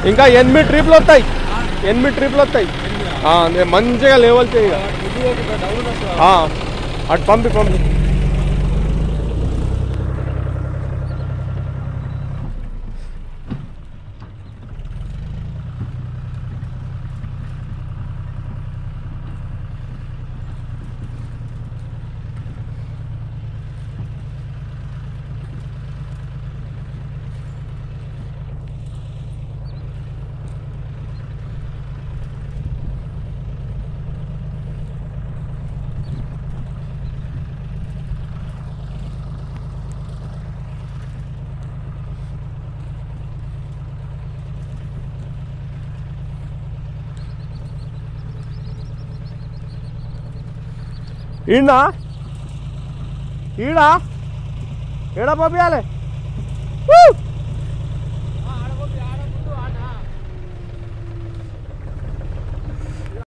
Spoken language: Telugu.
ఇంకా 8 ట్రిప్లు వస్తాయి, 8 ట్రిప్లు వస్తాయి. మంచిగా లేవల్ చేయ అటు పంపి. ఈడా ఈడా ఏడా పంపించాలి.